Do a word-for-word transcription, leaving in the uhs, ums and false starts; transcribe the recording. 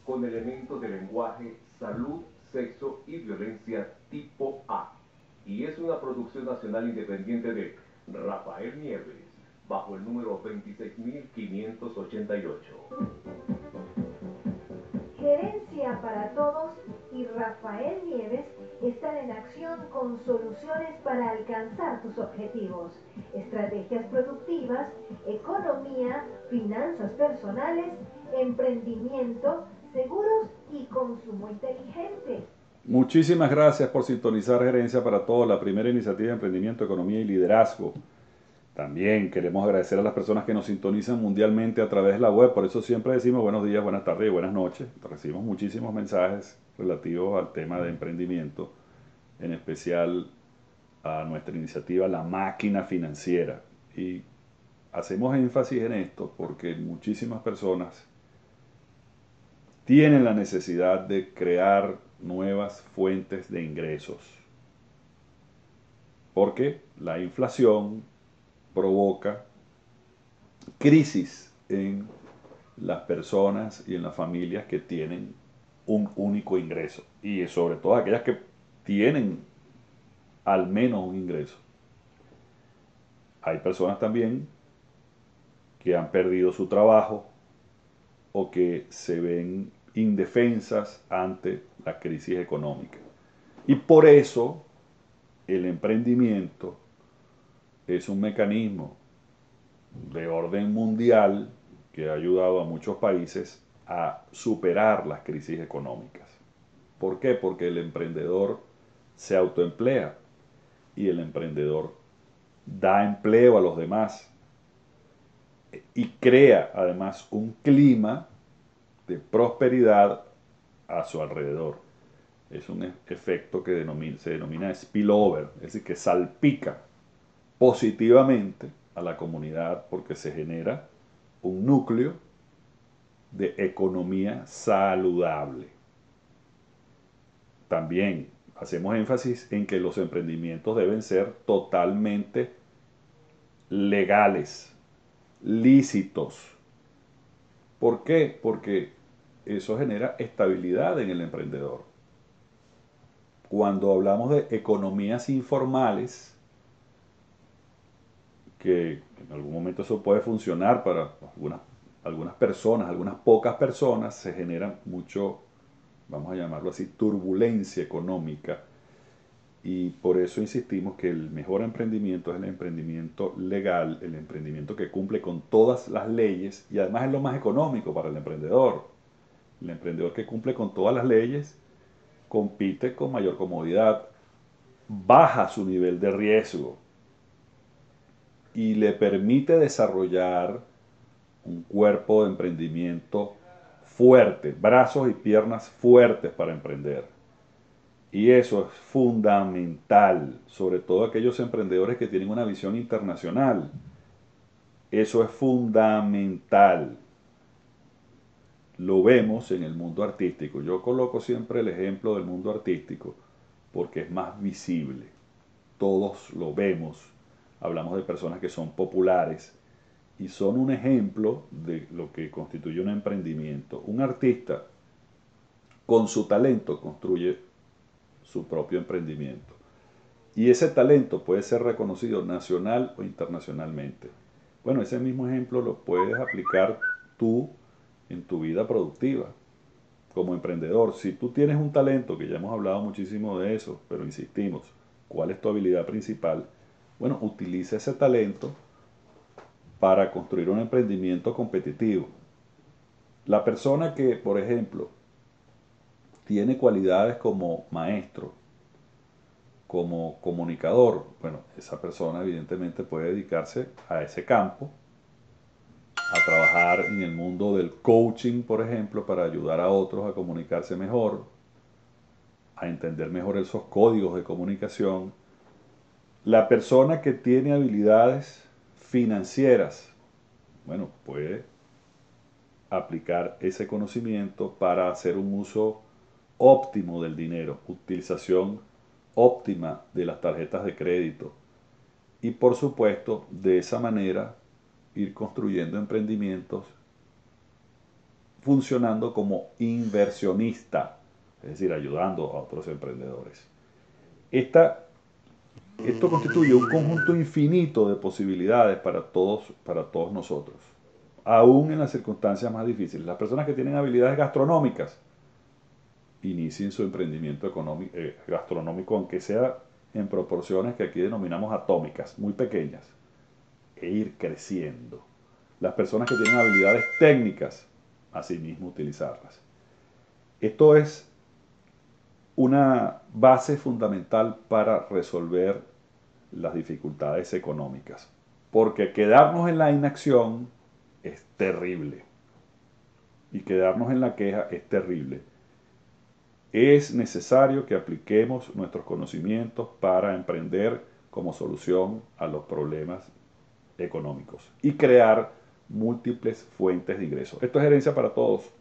con elementos de lenguaje, salud, sexo y violencia tipo A. Y es una producción nacional independiente de Rafael Nieves, bajo el número veintiséis mil quinientos ochenta y ocho. Gerencia para Todos y Rafael Nieves están en acción con soluciones para alcanzar tus objetivos, estrategias productivas, economía, finanzas personales, emprendimiento, seguros y consumo inteligente. Muchísimas gracias por sintonizar Gerencia para Todos, la primera iniciativa de emprendimiento, economía y liderazgo. También queremos agradecer a las personas que nos sintonizan mundialmente a través de la web. Por eso siempre decimos buenos días, buenas tardes y buenas noches. Recibimos muchísimos mensajes relativos al tema de emprendimiento, en especial a nuestra iniciativa La Máquina Financiera. Y hacemos énfasis en esto porque muchísimas personas tienen la necesidad de crear nuevas fuentes de ingresos. Porque la inflación provoca crisis en las personas y en las familias que tienen un único ingreso. Y sobre todo aquellas que tienen al menos un ingreso. Hay personas también que han perdido su trabajo o que se ven indefensas ante la crisis económica. Y por eso el emprendimiento es un mecanismo de orden mundial que ha ayudado a muchos países a superar las crisis económicas. ¿Por qué? Porque el emprendedor se autoemplea y el emprendedor da empleo a los demás y crea además un clima de prosperidad a su alrededor. Es un efecto que denomina, se denomina spillover, es decir, que salpica positivamente a la comunidad porque se genera un núcleo de economía saludable. También hacemos énfasis en que los emprendimientos deben ser totalmente legales, lícitos. ¿Por qué? Porque eso genera estabilidad en el emprendedor. Cuando hablamos de economías informales, que en algún momento eso puede funcionar para algunas, algunas personas, algunas pocas personas, se genera mucho, vamos a llamarlo así, turbulencia económica. Y por eso insistimos que el mejor emprendimiento es el emprendimiento legal, el emprendimiento que cumple con todas las leyes y además es lo más económico para el emprendedor. El emprendedor que cumple con todas las leyes compite con mayor comodidad, baja su nivel de riesgo y le permite desarrollar un cuerpo de emprendimiento fuerte, brazos y piernas fuertes para emprender. Y eso es fundamental, sobre todo aquellos emprendedores que tienen una visión internacional. Eso es fundamental. Lo vemos en el mundo artístico. Yo coloco siempre el ejemplo del mundo artístico porque es más visible. Todos lo vemos. Hablamos de personas que son populares y son un ejemplo de lo que constituye un emprendimiento. Un artista con su talento construye su propio emprendimiento. Y ese talento puede ser reconocido nacional o internacionalmente. Bueno, ese mismo ejemplo lo puedes aplicar tú en tu vida productiva como emprendedor. Si tú tienes un talento, que ya hemos hablado muchísimo de eso, pero insistimos, ¿cuál es tu habilidad principal? Bueno, utiliza ese talento para construir un emprendimiento competitivo. La persona que, por ejemplo, tiene cualidades como maestro, como comunicador, bueno, esa persona evidentemente puede dedicarse a ese campo, a trabajar en el mundo del coaching, por ejemplo, para ayudar a otros a comunicarse mejor, a entender mejor esos códigos de comunicación. La persona que tiene habilidades financieras, bueno, puede aplicar ese conocimiento para hacer un uso óptimo del dinero, utilización óptima de las tarjetas de crédito y por supuesto de esa manera ir construyendo emprendimientos funcionando como inversionista, es decir, ayudando a otros emprendedores. Esta, esto constituye un conjunto infinito de posibilidades para todos, para todos nosotros, aún en las circunstancias más difíciles. Las personas que tienen habilidades gastronómicas, inicien su emprendimiento económico, eh, gastronómico, aunque sea en proporciones que aquí denominamos atómicas, muy pequeñas, e ir creciendo. Las personas que tienen habilidades técnicas, asimismo utilizarlas. Esto es una base fundamental para resolver las dificultades económicas, porque quedarnos en la inacción es terrible y quedarnos en la queja es terrible. Es necesario que apliquemos nuestros conocimientos para emprender como solución a los problemas económicos y crear múltiples fuentes de ingresos. Esto es Herencia para Todos.